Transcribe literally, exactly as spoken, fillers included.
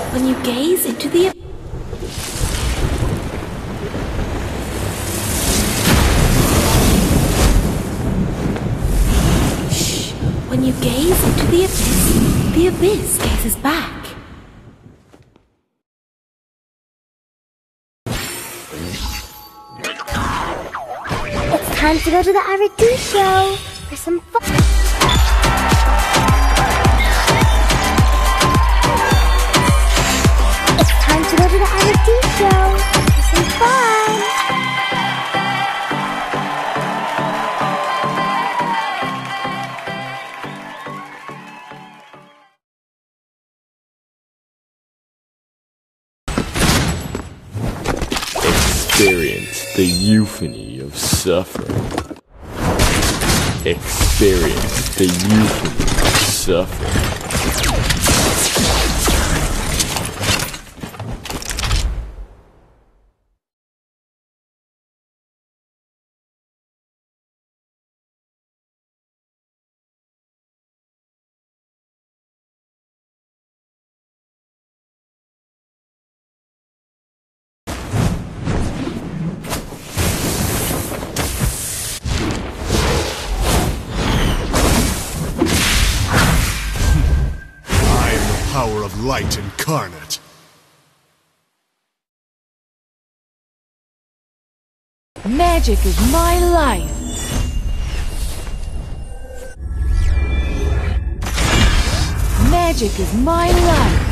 when you gaze into the Shh. When you gaze into the abyss, the abyss gazes back. It's time to go to the Hairth show for some fun. It's time to go to the Hairth show for some fun. Experience the euphony of suffering. Experience the euphony of suffering. Power of light incarnate. Magic is my life. Magic is my life.